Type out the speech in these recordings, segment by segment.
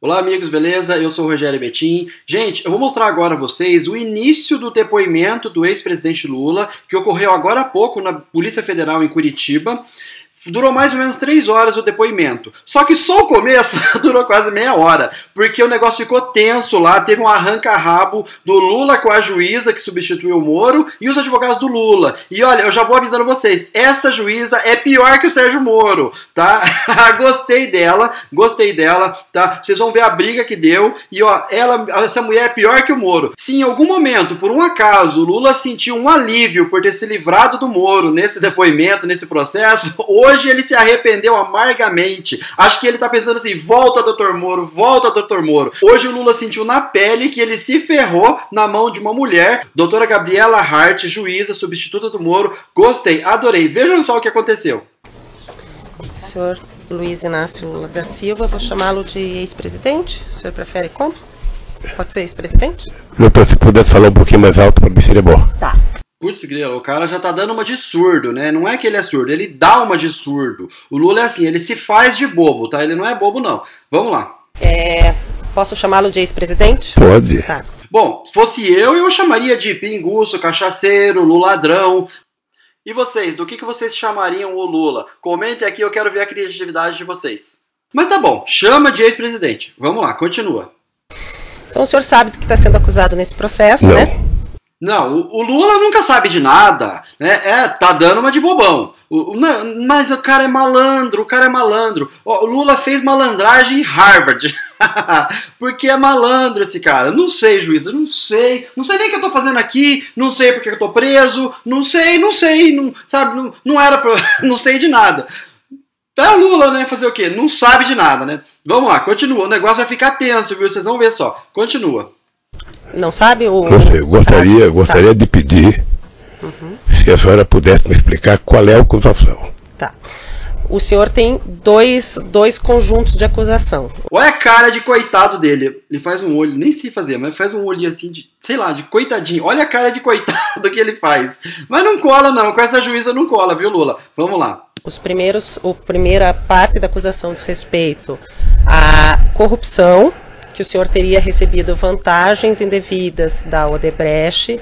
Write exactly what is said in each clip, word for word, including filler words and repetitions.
Olá amigos, beleza? Eu sou o Rogério Betim. Gente, eu vou mostrar agora a vocês o início do depoimento do ex-presidente Lula, que ocorreu agora há pouco na Polícia Federal em Curitiba. Durou mais ou menos três horas o depoimento. Só que só o começo durou quase meia hora, porque o negócio ficou tenso lá, teve um arranca-rabo do Lula com a juíza que substituiu o Moro e os advogados do Lula. E olha, eu já vou avisando vocês, essa juíza é pior que o Sérgio Moro, tá? Gostei dela, gostei dela, tá? Vocês vão ver a briga que deu e ó, ela, essa mulher é pior que o Moro. Se em algum momento, por um acaso, o Lula sentiu um alívio por ter se livrado do Moro nesse depoimento, nesse processo, hoje Hoje ele se arrependeu amargamente. Acho que ele tá pensando assim, volta doutor Moro, volta doutor Moro. Hoje o Lula sentiu na pele que ele se ferrou na mão de uma mulher, doutora Gabriela Hart, juíza, substituta do Moro. Gostei, adorei. Vejam só o que aconteceu. Senhor Luiz Inácio Lula da Silva, vou chamá-lo de ex-presidente. O senhor prefere como? Pode ser ex-presidente? Doutor, se puder falar um pouquinho mais alto, para mim seria bom. Tá. Putz, grilo, o cara já tá dando uma de surdo, né? Não é que ele é surdo, ele dá uma de surdo. O Lula é assim, ele se faz de bobo, tá? Ele não é bobo, não. Vamos lá. É, posso chamá-lo de ex-presidente? Pode. Tá. Bom, se fosse eu, eu chamaria de pinguço, cachaceiro, luladrão. E vocês, do que, que vocês chamariam o Lula? Comentem aqui, eu quero ver a criatividade de vocês. Mas tá bom, chama de ex-presidente. Vamos lá, continua. Então o senhor sabe do que está sendo acusado nesse processo, Não. né? Não, o, o Lula nunca sabe de nada, né? É, tá dando uma de bobão. O, o, não, mas o cara é malandro, o cara é malandro. O, o Lula fez malandragem em Harvard. Porque é malandro esse cara. Não sei, juiz, eu não sei. Não sei nem o que eu tô fazendo aqui, não sei porque eu tô preso, não sei, não sei, não, sabe? Não, não era pra, não sei de nada. É o Lula, né? Fazer o quê? Não sabe de nada, né? Vamos lá, continua. O negócio vai ficar tenso, viu? Vocês vão ver só. Continua. Não sabe? O... Não sei, eu gostaria, sabe? gostaria Tá. de pedir, Uhum. se a senhora pudesse me explicar qual é a acusação. Tá. O senhor tem dois, dois conjuntos de acusação. Olha a cara de coitado dele. Ele faz um olho, nem sei fazer, mas faz um olhinho assim de, sei lá, de coitadinho. Olha a cara de coitado que ele faz. Mas não cola não, com essa juíza não cola, viu, Lula? Vamos lá. Os primeiros, a primeira parte da acusação diz respeito à corrupção, que o senhor teria recebido vantagens indevidas da Odebrecht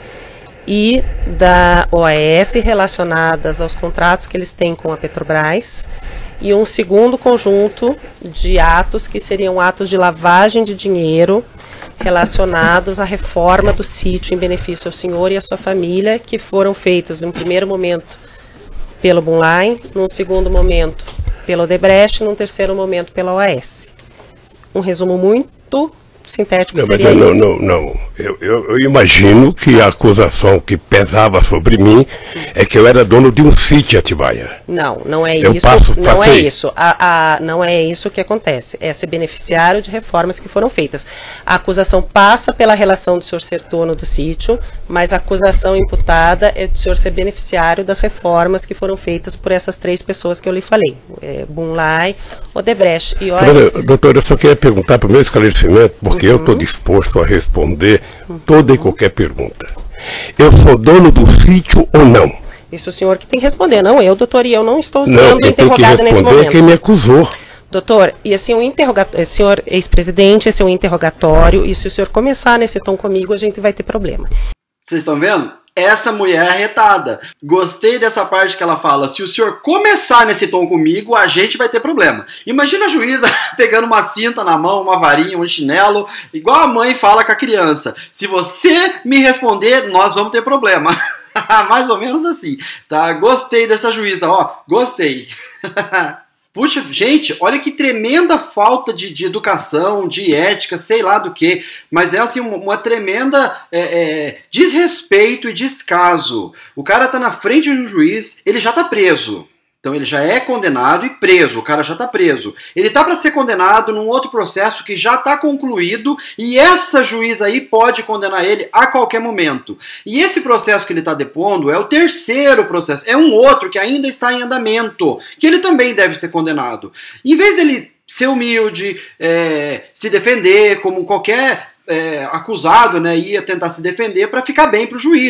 e da O A S relacionadas aos contratos que eles têm com a Petrobras, e um segundo conjunto de atos que seriam atos de lavagem de dinheiro relacionados à reforma do sítio em benefício ao senhor e à sua família, que foram feitos no primeiro momento pelo Bunline, num segundo momento pela Odebrecht, num terceiro momento pela O A S. Um resumo muito sintético Não, seria mas não, isso. não, não. Eu, eu, eu imagino que a acusação que pesava sobre mim é que eu era dono de um sítio em Atibaia. Não, não é Eu isso. passo- não é passei. isso. A, a, não é isso que acontece. É ser beneficiário de reformas que foram feitas. A acusação passa pela relação do senhor ser dono do sítio, mas a acusação imputada é do senhor ser beneficiário das reformas que foram feitas por essas três pessoas que eu lhe falei. É, Bunlai, Odebrecht e O A Mas, S. doutor, eu só queria perguntar para o meu esclarecimento, porque eu estou disposto a responder toda e qualquer pergunta. Eu sou dono do sítio ou não? Isso o senhor que tem que responder, não eu, doutor, e eu não estou Não, sendo eu tenho que interrogada nesse responder momento. quem me acusou. Doutor, e assim, um interrogatório, senhor ex-presidente, esse é um interrogatório, e se o senhor começar nesse tom comigo, a gente vai ter problema. Vocês estão vendo? Essa mulher é arretada. Gostei dessa parte que ela fala. Se o senhor começar nesse tom comigo, a gente vai ter problema. Imagina a juíza pegando uma cinta na mão, uma varinha, um chinelo, igual a mãe fala com a criança. Se você me responder, nós vamos ter problema. Mais ou menos assim, tá? Gostei dessa juíza, ó. Gostei. Puxa, gente, olha que tremenda falta de, de educação, de ética, sei lá do que, mas é assim uma, uma tremenda é, é, desrespeito e descaso. O cara tá na frente de um juiz, ele já tá preso. Então ele já é condenado e preso, o cara já está preso. Ele está para ser condenado num outro processo que já está concluído e essa juíza aí pode condenar ele a qualquer momento. E esse processo que ele está depondo é o terceiro processo, é um outro que ainda está em andamento, que ele também deve ser condenado. Em vez dele ser humilde, é, se defender como qualquer é, acusado, né, ia tentar se defender para ficar bem para o juiz.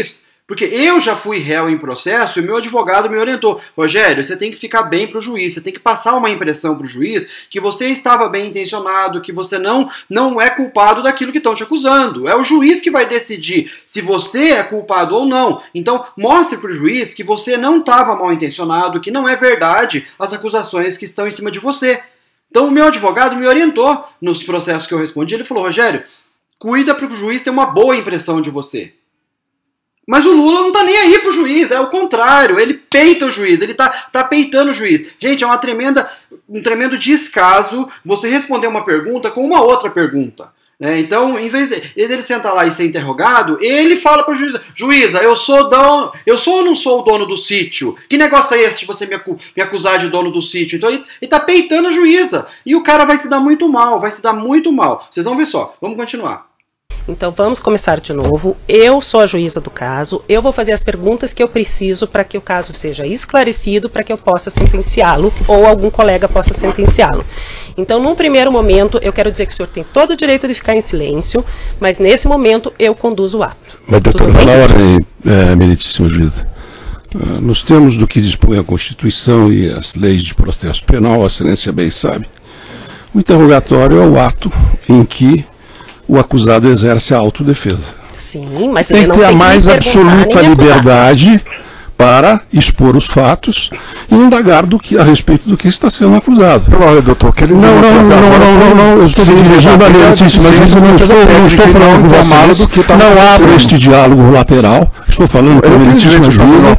Porque eu já fui réu em processo e meu advogado me orientou. Rogério, você tem que ficar bem para o juiz, você tem que passar uma impressão para o juiz que você estava bem intencionado, que você não, não é culpado daquilo que estão te acusando. É o juiz que vai decidir se você é culpado ou não. Então, mostre para o juiz que você não estava mal intencionado, que não é verdade as acusações que estão em cima de você. Então, o meu advogado me orientou nos processos que eu respondi. Ele falou, Rogério, cuida para o juiz ter uma boa impressão de você. Mas o Lula não tá nem aí pro juiz, é o contrário, ele peita o juiz, ele tá, tá peitando o juiz. Gente, é uma tremenda, um tremendo descaso você responder uma pergunta com uma outra pergunta. Né? Então, em vez de ele sentar lá e ser interrogado, ele fala pro juiz, juíza, eu sou dono, eu sou ou não sou o dono do sítio? Que negócio é esse de você me, acu me acusar de dono do sítio? Então ele, ele tá peitando a juíza. E o cara vai se dar muito mal, vai se dar muito mal. Vocês vão ver só, vamos continuar. Então vamos começar de novo. Eu sou a juíza do caso, eu vou fazer as perguntas que eu preciso para que o caso seja esclarecido, para que eu possa sentenciá-lo ou algum colega possa sentenciá-lo. Então, num primeiro momento, eu quero dizer que o senhor tem todo o direito de ficar em silêncio, mas nesse momento eu conduzo o ato. Mas, doutora, na ordem, é, meritíssima juíza, uh, nos termos do que dispõe a Constituição e as leis de processo penal, a excelência bem sabe, o interrogatório é o ato em que o acusado exerce a autodefesa. Sim, mas tem ele que não ter tem a mais que absoluta liberdade para expor os fatos e indagar do que, a respeito do que está sendo acusado. Olha, doutor, que ele não, não, não, não, não, não, não, eu estou me dirigindo à meritíssima juíza, não estou, não estou falando com vocês, não abro este diálogo lateral, estou falando com a meritíssima juíza.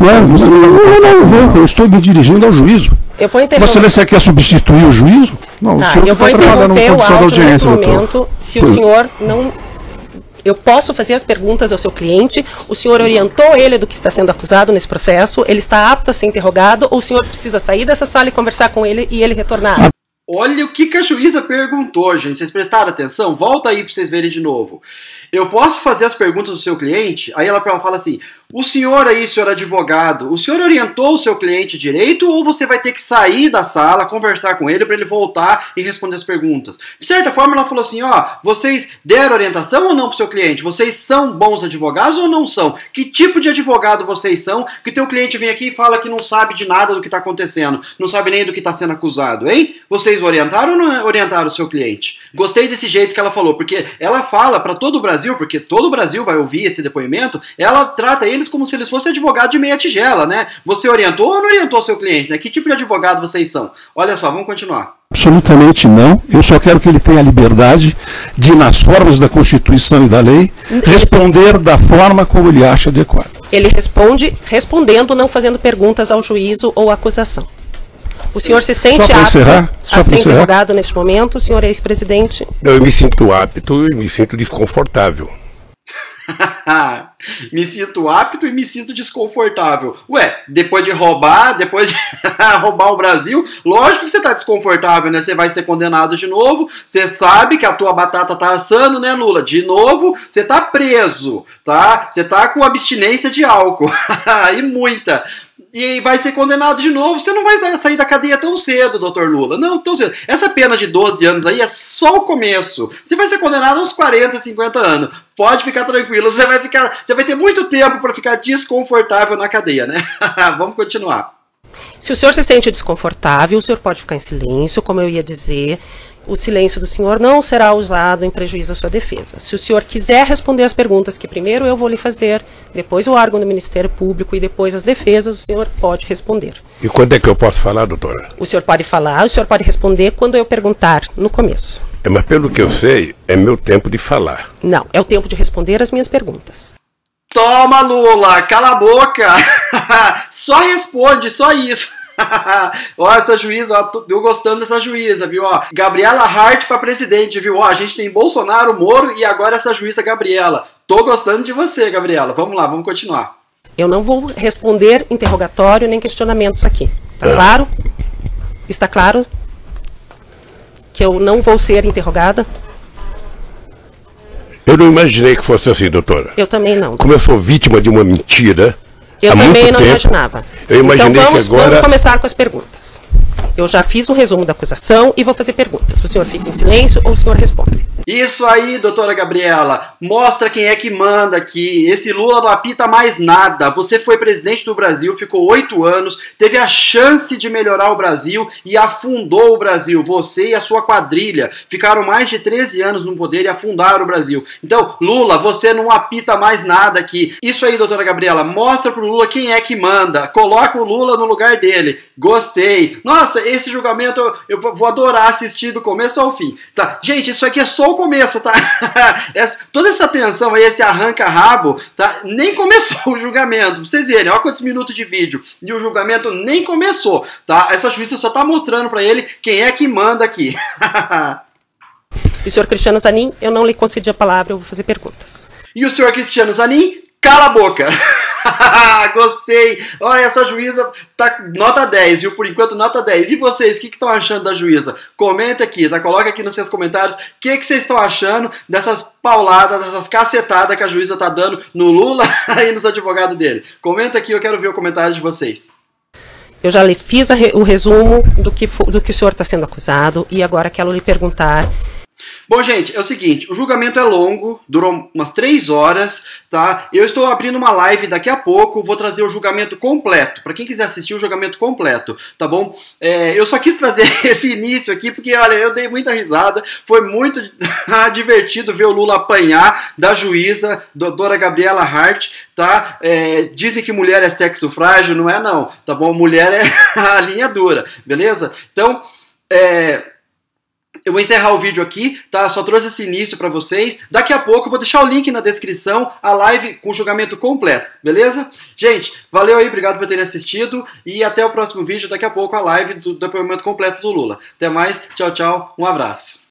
Não, não, eu estou me dirigindo ao juízo. Vossa Excelência quer substituir o juízo? Não, tá, o senhor eu vou está trabalhando interromper com condição o da áudio audiência, nesse doutor. momento, se o senhor não... Eu posso fazer as perguntas ao seu cliente, o senhor orientou ele do que está sendo acusado nesse processo, ele está apto a ser interrogado, ou o senhor precisa sair dessa sala e conversar com ele e ele retornar? Olha o que, que a juíza perguntou, gente. Vocês prestaram atenção? Volta aí para vocês verem de novo. Eu posso fazer as perguntas do seu cliente? Aí ela fala assim, o senhor aí, senhor advogado, o senhor orientou o seu cliente direito ou você vai ter que sair da sala, conversar com ele para ele voltar e responder as perguntas? De certa forma ela falou assim, ó, vocês deram orientação ou não para o seu cliente? Vocês são bons advogados ou não são? Que tipo de advogado vocês são que teu cliente vem aqui e fala que não sabe de nada do que está acontecendo, não sabe nem do que está sendo acusado, hein? Vocês orientaram ou não orientaram o seu cliente? Gostei desse jeito que ela falou, porque ela fala para todo o Brasil, porque todo o Brasil vai ouvir esse depoimento, ela trata eles como se eles fossem advogados de meia tigela, né? Você orientou ou não orientou o seu cliente, né? Que tipo de advogado vocês são? Olha só, vamos continuar. Absolutamente não. Eu só quero que ele tenha a liberdade de, nas formas da Constituição e da lei, responder da forma como ele acha adequado. Ele responde respondendo, não fazendo perguntas ao juízo ou à acusação. O senhor se sente apto a ser interrogado neste momento, senhor ex-presidente? Eu me sinto apto e me sinto desconfortável. Me sinto apto e me sinto desconfortável. Ué, depois de roubar, depois de roubar o Brasil, lógico que você tá desconfortável, né? Você vai ser condenado de novo, você sabe que a tua batata tá assando, né, Lula? De novo, você tá preso, tá? Você tá com abstinência de álcool, e muita. E vai ser condenado de novo, você não vai sair da cadeia tão cedo, doutor Lula. Não, tão cedo. Essa pena de doze anos aí é só o começo. Você vai ser condenado a uns quarenta, cinquenta anos. Pode ficar tranquilo, você vai, ficar, você vai ter muito tempo para ficar desconfortável na cadeia, né? Vamos continuar. Se o senhor se sente desconfortável, o senhor pode ficar em silêncio, como eu ia dizer. O silêncio do senhor não será usado em prejuízo à sua defesa. Se o senhor quiser responder as perguntas que primeiro eu vou lhe fazer, depois o órgão do Ministério Público e depois as defesas, o senhor pode responder. E quando é que eu posso falar, doutora? O senhor pode falar, o senhor pode responder quando eu perguntar, no começo. É, mas pelo que eu sei, é meu tempo de falar. Não, é o tempo de responder as minhas perguntas. Toma, Lula, cala a boca! Só responde, só isso. Ó, essa juíza, ó, tô gostando dessa juíza, viu? Ó, Gabriela Hart pra presidente, viu? Ó, a gente tem Bolsonaro, Moro e agora essa juíza Gabriela. Tô gostando de você, Gabriela. Vamos lá, vamos continuar. Eu não vou responder interrogatório nem questionamentos aqui. Tá é. claro? Está claro que eu não vou ser interrogada? Eu não imaginei que fosse assim, doutora. Eu também não. Como eu sou vítima de uma mentira, eu há também muito não tempo, imaginava. Eu imaginei então vamos, que agora... vamos começar com as perguntas. Eu já fiz um resumo da acusação e vou fazer perguntas. O senhor fica em silêncio ou o senhor responde? Isso aí, doutora Gabriela, mostra quem é que manda aqui. Esse Lula não apita mais nada. Você foi presidente do Brasil, ficou oito anos, teve a chance de melhorar o Brasil e afundou o Brasil. Você e a sua quadrilha ficaram mais de treze anos no poder e afundaram o Brasil. Então, Lula, você não apita mais nada aqui. Isso aí, doutora Gabriela, mostra pro Lula quem é que manda. Coloca o Lula no lugar dele. Gostei. Nossa, esse julgamento eu vou adorar assistir do começo ao fim. Tá, gente, isso aqui é só o começo, tá? Essa, toda essa tensão aí, esse arranca-rabo, tá? Nem começou o julgamento. Pra vocês verem, olha quantos minutos de vídeo. E o julgamento nem começou, tá? Essa juíza só tá mostrando pra ele quem é que manda aqui. E o senhor Cristiano Zanin, eu não lhe concedi a palavra, eu vou fazer perguntas. E o senhor Cristiano Zanin, cala a boca. Gostei. Olha, essa juíza tá nota dez, viu? Por enquanto, nota dez. E vocês, o que estão achando da juíza? Comenta aqui, tá? Coloca aqui nos seus comentários o que que vocês estão achando dessas pauladas, dessas cacetadas que a juíza tá dando no Lula e nos advogados dele. Comenta aqui, eu quero ver o comentário de vocês. Eu já lhe fiz a re, o resumo do que, do que o senhor está sendo acusado e agora quero lhe perguntar. Bom, gente, é o seguinte, o julgamento é longo, durou umas três horas, tá? Eu estou abrindo uma live daqui a pouco, vou trazer o julgamento completo, para quem quiser assistir o julgamento completo, tá bom? É, eu só quis trazer esse início aqui, porque, olha, eu dei muita risada, foi muito divertido ver o Lula apanhar da juíza, doutora Gabriela Hart, tá? É, dizem que mulher é sexo frágil, não é não, tá bom? Mulher é a linha dura, beleza? Então, é... eu vou encerrar o vídeo aqui, tá? Só trouxe esse início para vocês. Daqui a pouco eu vou deixar o link na descrição, a live com o julgamento completo, beleza? Gente, valeu aí, obrigado por terem assistido e até o próximo vídeo, daqui a pouco a live do depoimento completo do Lula. Até mais, tchau, tchau, um abraço.